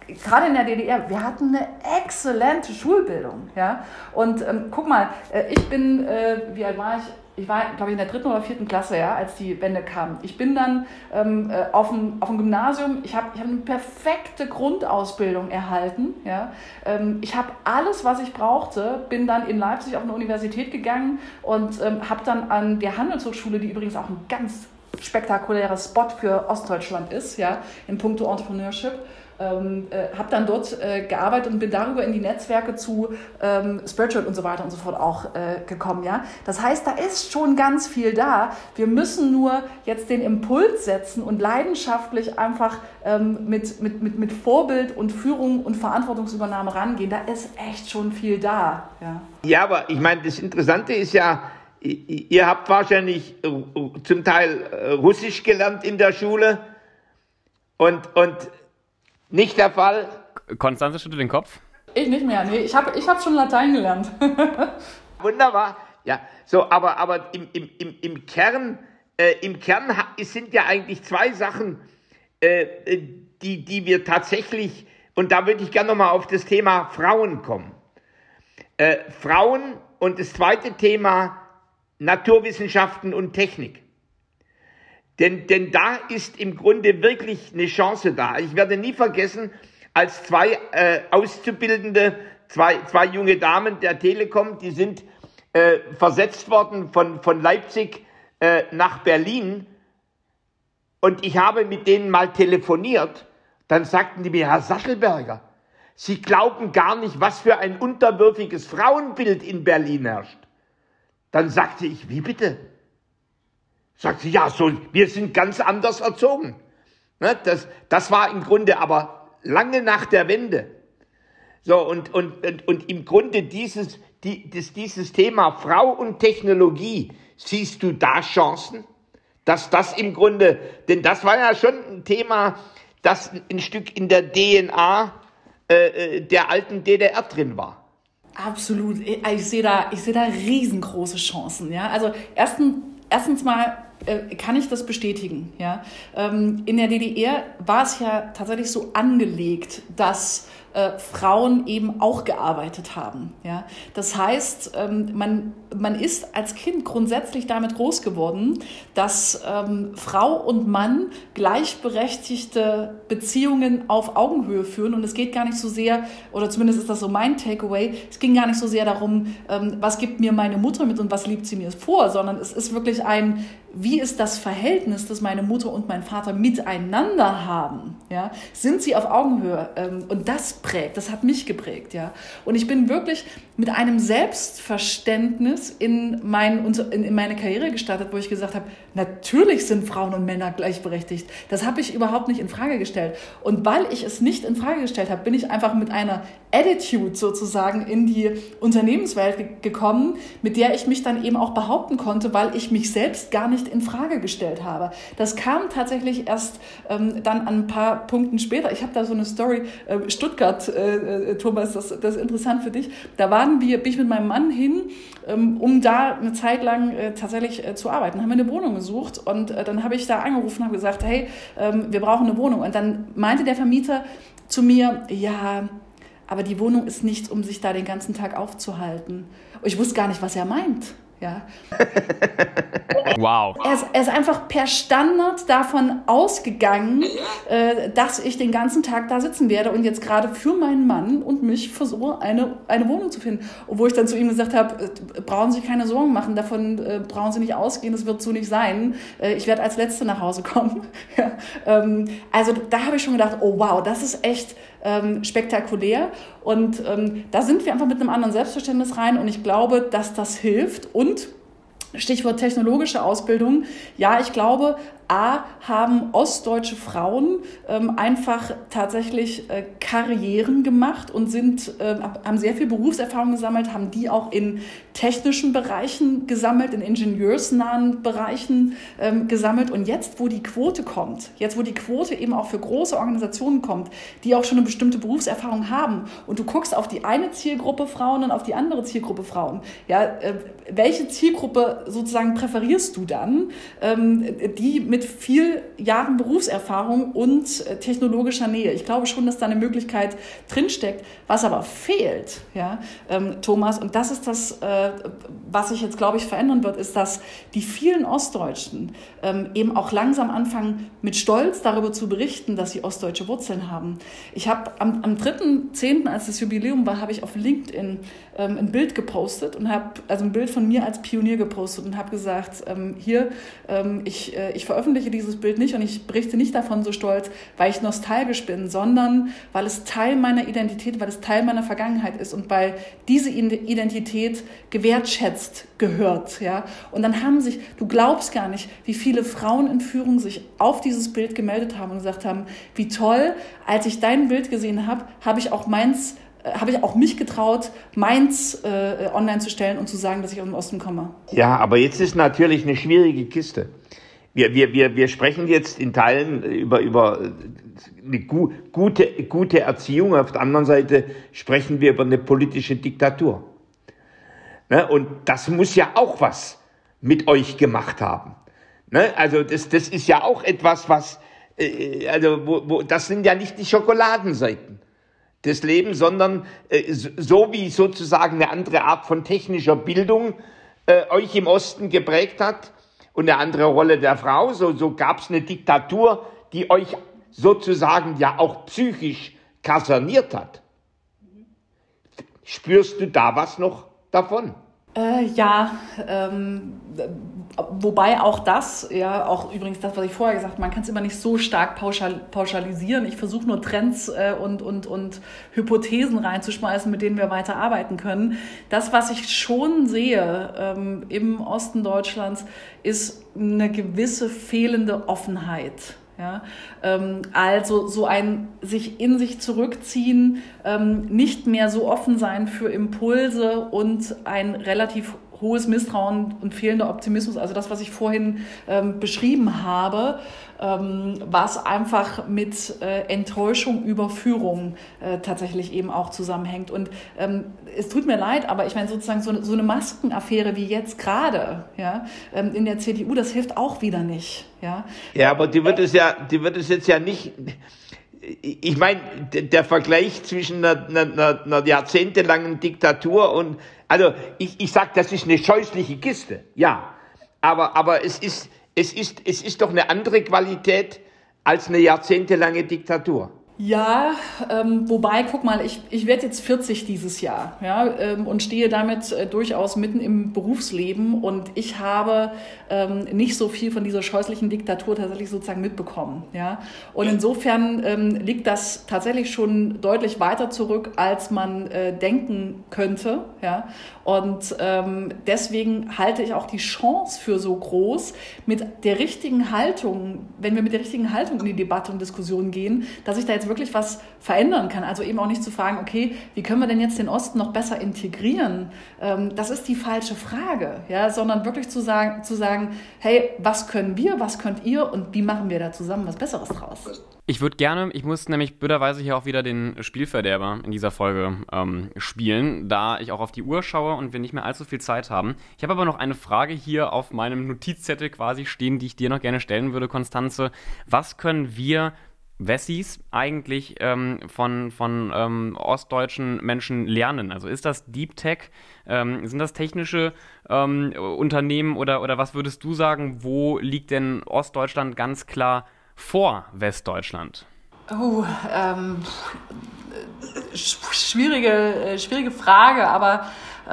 gerade in der DDR, wir hatten eine exzellente Schulbildung. Ja? Und guck mal, ich bin, wie alt war ich? Ich war, glaube ich, in der 3. oder 4. Klasse, ja, als die Wende kam. Ich bin dann auf dem Gymnasium, ich hab eine perfekte Grundausbildung erhalten. Ja. Ich habe alles, was ich brauchte, bin dann in Leipzig auf eine Universität gegangen und habe dann an der Handelshochschule, die übrigens auch ein ganz spektakulärer Spot für Ostdeutschland ist, ja, in puncto Entrepreneurship, habe dann dort gearbeitet und bin darüber in die Netzwerke zu Spreadshirt und so weiter und so fort auch gekommen. Ja? Das heißt, da ist schon ganz viel da. Wir müssen nur jetzt den Impuls setzen und leidenschaftlich einfach mit Vorbild und Führung und Verantwortungsübernahme rangehen. Da ist echt schon viel da. Ja, aber ich meine, das Interessante ist ja, ihr habt wahrscheinlich zum Teil Russisch gelernt in der Schule und nicht der Fall. Konstanze schüttelt den Kopf. Ich nicht mehr, nee. Ich hab schon Latein gelernt. Wunderbar. Ja, so, aber im Kern sind ja eigentlich zwei Sachen, die wir tatsächlich, und da würde ich gerne nochmal auf das Thema Frauen kommen. Frauen und das zweite Thema Naturwissenschaften und Technik. Denn da ist im Grunde wirklich eine Chance da. Ich werde nie vergessen, als zwei Auszubildende, zwei junge Damen der Telekom, die sind versetzt worden von Leipzig nach Berlin. Und ich habe mit denen mal telefoniert. Dann sagten die mir, Herr Sattelberger, Sie glauben gar nicht, was für ein unterwürfiges Frauenbild in Berlin herrscht. Dann sagte ich, wie bitte? Sagt sie, ja, so, wir sind ganz anders erzogen. Ne, das war im Grunde aber lange nach der Wende. So, und im Grunde dieses Thema Frau und Technologie, siehst du da Chancen? Dass das im Grunde, denn das war ja schon ein Thema, das ein Stück in der DNA der alten DDR drin war. Absolut. Ich sehe da riesengroße Chancen. Ja? Also erstens mal kann ich das bestätigen. Ja? In der DDR war es ja tatsächlich so angelegt, dass Frauen eben auch gearbeitet haben. Ja? Das heißt, man ist als Kind grundsätzlich damit groß geworden, dass Frau und Mann gleichberechtigte Beziehungen auf Augenhöhe führen. Und es geht gar nicht so sehr, oder zumindest ist das so mein Takeaway, es ging gar nicht so sehr darum, was gibt mir meine Mutter mit und was liebt sie mir vor, sondern es ist wirklich wie ist das Verhältnis, das meine Mutter und mein Vater miteinander haben? Ja? Sind sie auf Augenhöhe? Und das hat mich geprägt. Ja? Und ich bin wirklich mit einem Selbstverständnis in meine Karriere gestartet, wo ich gesagt habe, natürlich sind Frauen und Männer gleichberechtigt. Das habe ich überhaupt nicht in Frage gestellt. Und weil ich es nicht in Frage gestellt habe, bin ich einfach mit einer Attitude sozusagen in die Unternehmenswelt gekommen, mit der ich mich dann eben auch behaupten konnte, weil ich mich selbst gar nicht in Frage gestellt habe. Das kam tatsächlich erst dann an ein paar Punkten später. Ich habe da so eine Story, Stuttgart, Thomas, das ist interessant für dich. Da bin ich mit meinem Mann hin, um da eine Zeit lang tatsächlich zu arbeiten. Haben wir eine Wohnung gesucht und dann habe ich da angerufen und habe gesagt, hey, wir brauchen eine Wohnung. Und dann meinte der Vermieter zu mir, ja, aber die Wohnung ist nichts, um sich da den ganzen Tag aufzuhalten. Und ich wusste gar nicht, was er meint. Ja. Wow. Er ist einfach per Standard davon ausgegangen, dass ich den ganzen Tag da sitzen werde und jetzt gerade für meinen Mann und mich versuche, eine Wohnung zu finden. Obwohl ich dann zu ihm gesagt habe, brauchen Sie keine Sorgen machen, davon brauchen Sie nicht ausgehen, das wird so nicht sein. Ich werde als Letzte nach Hause kommen. Ja. Also da habe ich schon gedacht, oh wow, das ist echt spektakulär. Und da sind wir einfach mit einem anderen Selbstverständnis rein und ich glaube, dass das hilft. Und Stichwort technologische Ausbildung. Ja, ich glaube, haben ostdeutsche Frauen einfach tatsächlich Karrieren gemacht und haben sehr viel Berufserfahrung gesammelt, haben die auch in technischen Bereichen gesammelt, in ingenieursnahen Bereichen gesammelt. Und jetzt, wo die Quote kommt, eben auch für große Organisationen kommt, die auch schon eine bestimmte Berufserfahrung haben und du guckst auf die eine Zielgruppe Frauen und auf die andere Zielgruppe Frauen, ja, welche Zielgruppe sozusagen präferierst du dann die mit viel Jahren Berufserfahrung und technologischer Nähe? Ich glaube schon, dass da eine Möglichkeit drinsteckt. Was aber fehlt, ja, Thomas, und das ist das, was sich jetzt, glaube ich, verändern wird, ist, dass die vielen Ostdeutschen eben auch langsam anfangen, mit Stolz darüber zu berichten, dass sie ostdeutsche Wurzeln haben. Ich habe am 3.10., als das Jubiläum war, habe ich auf LinkedIn ein Bild gepostet und also ein Bild von mir als Pionier gepostet und habe gesagt, ich veröffentliche dieses Bild nicht und ich berichte nicht davon so stolz, weil ich nostalgisch bin, sondern weil es Teil meiner Identität, weil es Teil meiner Vergangenheit ist und weil diese Identität gewertschätzt gehört. Ja? Und dann du glaubst gar nicht, wie viele Frauen in Führung sich auf dieses Bild gemeldet haben und gesagt haben, wie toll, als ich dein Bild gesehen habe, habe ich auch mich getraut, meins online zu stellen und zu sagen, dass ich aus dem Osten komme. Ja, aber jetzt ist natürlich eine schwierige Kiste. Wir sprechen jetzt in Teilen über eine gute Erziehung. Auf der anderen Seite sprechen wir über eine politische Diktatur. Ne? Und das muss ja auch was mit euch gemacht haben. Ne? Also das ist ja auch etwas, was, das sind ja nicht die Schokoladenseiten des Lebens, sondern so wie sozusagen eine andere Art von technischer Bildung euch im Osten geprägt hat und eine andere Rolle der Frau, so gab es eine Diktatur, die euch sozusagen ja auch psychisch kaserniert hat. Spürst du da was noch davon? Wobei auch das, ja, auch übrigens das, was ich vorher gesagt habe, man kann es immer nicht so stark pauschalisieren. Ich versuche nur Trends und Hypothesen reinzuschmeißen, mit denen wir weiter arbeiten können. Das, was ich schon sehe im Osten Deutschlands, ist eine gewisse fehlende Offenheit. Ja, also so ein sich in sich zurückziehen, nicht mehr so offen sein für Impulse und ein relativ hohes Misstrauen und fehlender Optimismus, also das, was ich vorhin beschrieben habe, was einfach mit Enttäuschung, Überführung tatsächlich eben auch zusammenhängt. Und es tut mir leid, aber ich meine sozusagen so eine Maskenaffäre wie jetzt gerade, ja, in der CDU, das hilft auch wieder nicht. Ja, aber die wird es jetzt ja nicht. Ich meine, der Vergleich zwischen einer jahrzehntelangen Diktatur und, also ich sag, das ist eine scheußliche Kiste, ja, aber es ist doch eine andere Qualität als eine jahrzehntelange Diktatur. Ja, wobei, guck mal, ich werde jetzt 40 dieses Jahr, ja, und stehe damit durchaus mitten im Berufsleben und ich habe nicht so viel von dieser scheußlichen Diktatur tatsächlich sozusagen mitbekommen, ja. Und insofern liegt das tatsächlich schon deutlich weiter zurück, als man denken könnte, ja. Und deswegen halte ich auch die Chance für so groß, mit der richtigen Haltung, wenn wir mit der richtigen Haltung in die Debatte und Diskussion gehen, dass ich da jetzt wirklich was verändern kann. Also eben auch nicht zu fragen, okay, wie können wir denn jetzt den Osten noch besser integrieren? Das ist die falsche Frage, ja, sondern wirklich zu sagen, hey, was können wir, was könnt ihr und wie machen wir da zusammen was Besseres draus? Ich muss nämlich blöderweise hier auch wieder den Spielverderber in dieser Folge spielen, da ich auch auf die Uhr schaue und wir nicht mehr allzu viel Zeit haben. Ich habe aber noch eine Frage hier auf meinem Notizzettel quasi stehen, die ich dir noch gerne stellen würde, Constanze. Was können wir Wessis eigentlich von ostdeutschen Menschen lernen? Also ist das Deep Tech, sind das technische Unternehmen oder was würdest du sagen, wo liegt denn Ostdeutschland ganz klar vor Westdeutschland? Schwierige Frage, aber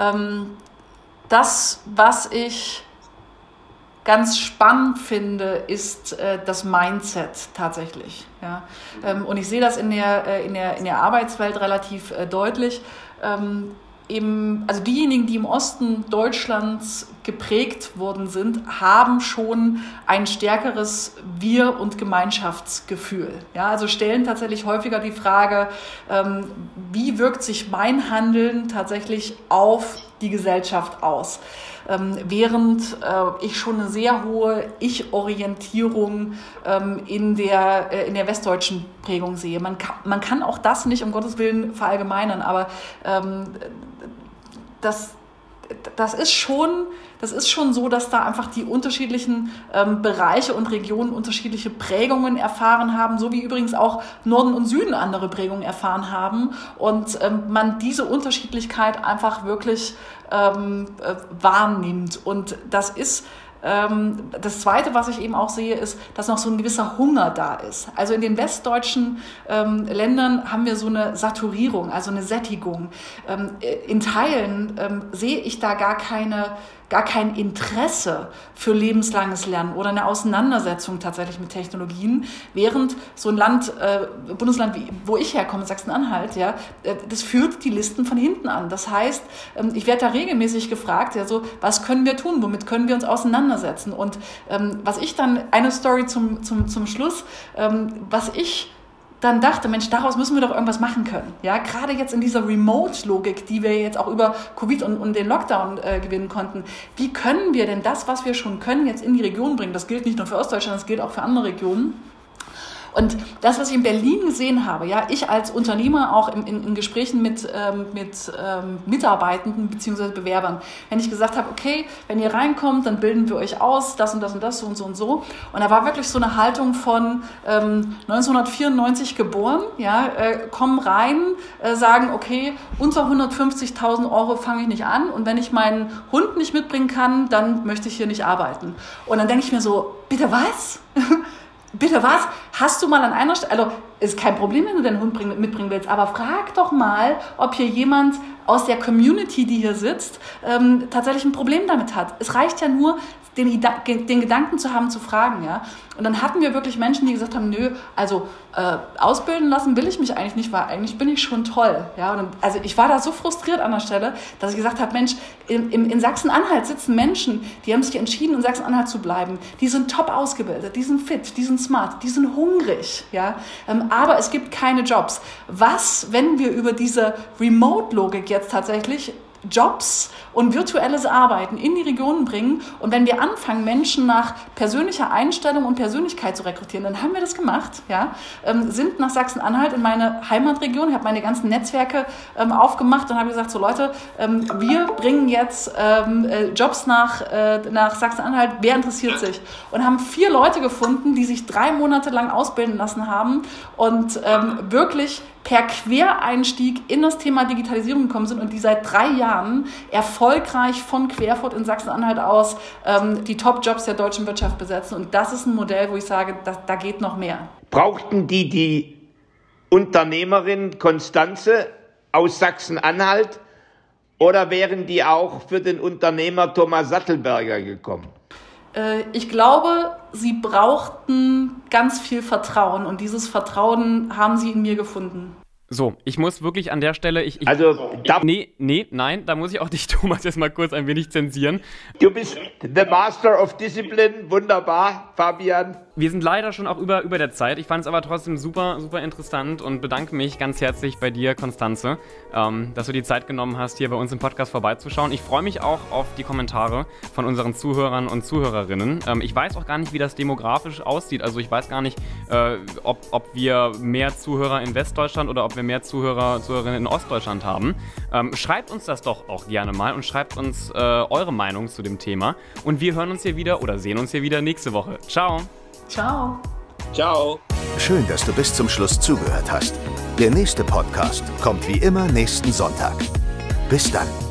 das, was ich ganz spannend finde, ist das Mindset tatsächlich. Ja? Und ich sehe das in der Arbeitswelt relativ deutlich. Also diejenigen, die im Osten Deutschlands geprägt worden sind, haben schon ein stärkeres Wir- und Gemeinschaftsgefühl. Ja, also stellen tatsächlich häufiger die Frage, wie wirkt sich mein Handeln tatsächlich auf die Gesellschaft aus? Während ich schon eine sehr hohe Ich-Orientierung in der westdeutschen Prägung sehe. Man kann auch das nicht, um Gottes Willen, verallgemeinern, aber das ist schon so, dass da einfach die unterschiedlichen Bereiche und Regionen unterschiedliche Prägungen erfahren haben, so wie übrigens auch Norden und Süden andere Prägungen erfahren haben und man diese Unterschiedlichkeit einfach wirklich wahrnimmt. Und das ist das Zweite, was ich eben auch sehe, ist, dass noch so ein gewisser Hunger da ist. Also in den westdeutschen Ländern haben wir so eine Saturierung, also eine Sättigung. In Teilen sehe ich da gar kein Interesse für lebenslanges Lernen oder eine Auseinandersetzung tatsächlich mit Technologien, während so ein Bundesland, wo ich herkomme, Sachsen-Anhalt, ja, das führt die Listen von hinten an. Das heißt, ich werde da regelmäßig gefragt, ja, so, was können wir tun, womit können wir uns auseinandersetzen? Und was ich dann, eine Story zum Schluss, was ich dann dachte, Mensch, daraus müssen wir doch irgendwas machen können. Ja, gerade jetzt in dieser Remote-Logik, die wir jetzt auch über Covid und den Lockdown gewinnen konnten. Wie können wir denn das, was wir schon können, jetzt in die Region bringen? Das gilt nicht nur für Ostdeutschland, das gilt auch für andere Regionen. Und das, was ich in Berlin gesehen habe, ja, ich als Unternehmer auch in Gesprächen mit Mitarbeitenden bzw. Bewerbern, wenn ich gesagt habe, okay, wenn ihr reinkommt, dann bilden wir euch aus, das und das und das, so und so und so. Und da war wirklich so eine Haltung von 1994 geboren, ja, kommen rein, sagen, okay, unter 150.000 Euro fange ich nicht an und wenn ich meinen Hund nicht mitbringen kann, dann möchte ich hier nicht arbeiten. Und dann denke ich mir so, bitte was? Bitte was? Hast du mal an einer Stelle, also ist kein Problem, wenn du deinen Hund mitbringen willst, aber frag doch mal, ob hier jemand aus der Community, die hier sitzt, tatsächlich ein Problem damit hat. Es reicht ja nur, den Gedanken zu haben, zu fragen. Ja? Und dann hatten wir wirklich Menschen, die gesagt haben, nö, also ausbilden lassen will ich mich eigentlich nicht, weil eigentlich bin ich schon toll. Ja? Und also ich war da so frustriert an der Stelle, dass ich gesagt habe, Mensch, in Sachsen-Anhalt sitzen Menschen, die haben sich entschieden, in Sachsen-Anhalt zu bleiben. Die sind top ausgebildet, die sind fit, die sind smart, die sind hungrig. Ja? Aber es gibt keine Jobs. Was, wenn wir über diese Remote-Logik jetzt tatsächlich Jobs und virtuelles Arbeiten in die Regionen bringen und wenn wir anfangen, Menschen nach persönlicher Einstellung und Persönlichkeit zu rekrutieren, dann haben wir das gemacht, ja, sind nach Sachsen-Anhalt in meine Heimatregion, habe meine ganzen Netzwerke aufgemacht und habe gesagt, so Leute, wir bringen jetzt Jobs nach Sachsen-Anhalt, wer interessiert sich? Und haben 4 Leute gefunden, die sich 3 Monate lang ausbilden lassen haben und wirklich per Quereinstieg in das Thema Digitalisierung gekommen sind und die seit 3 Jahren erfolgreich von Querfurt in Sachsen-Anhalt aus die Top-Jobs der deutschen Wirtschaft besetzen. Und das ist ein Modell, wo ich sage, da geht noch mehr. Brauchten die Unternehmerin Constanze aus Sachsen-Anhalt oder wären die auch für den Unternehmer Thomas Sattelberger gekommen? Ich glaube, sie brauchten ganz viel Vertrauen und dieses Vertrauen haben sie in mir gefunden. So, ich muss wirklich an der Stelle, nein, da muss ich auch dich, Thomas, jetzt mal kurz ein wenig zensieren. Du bist the master of discipline, wunderbar, Fabian. Wir sind leider schon auch über der Zeit. Ich fand es aber trotzdem super, super interessant und bedanke mich ganz herzlich bei dir, Constanze, dass du die Zeit genommen hast, hier bei uns im Podcast vorbeizuschauen. Ich freue mich auch auf die Kommentare von unseren Zuhörern und Zuhörerinnen. Ich weiß auch gar nicht, wie das demografisch aussieht. Also ich weiß gar nicht, ob wir mehr Zuhörer in Westdeutschland oder ob wir mehr Zuhörerinnen in Ostdeutschland haben. Schreibt uns das doch auch gerne mal und schreibt uns eure Meinung zu dem Thema. Und wir hören uns hier wieder oder sehen uns hier wieder nächste Woche. Ciao. Ciao. Ciao. Schön, dass du bis zum Schluss zugehört hast. Der nächste Podcast kommt wie immer nächsten Sonntag. Bis dann.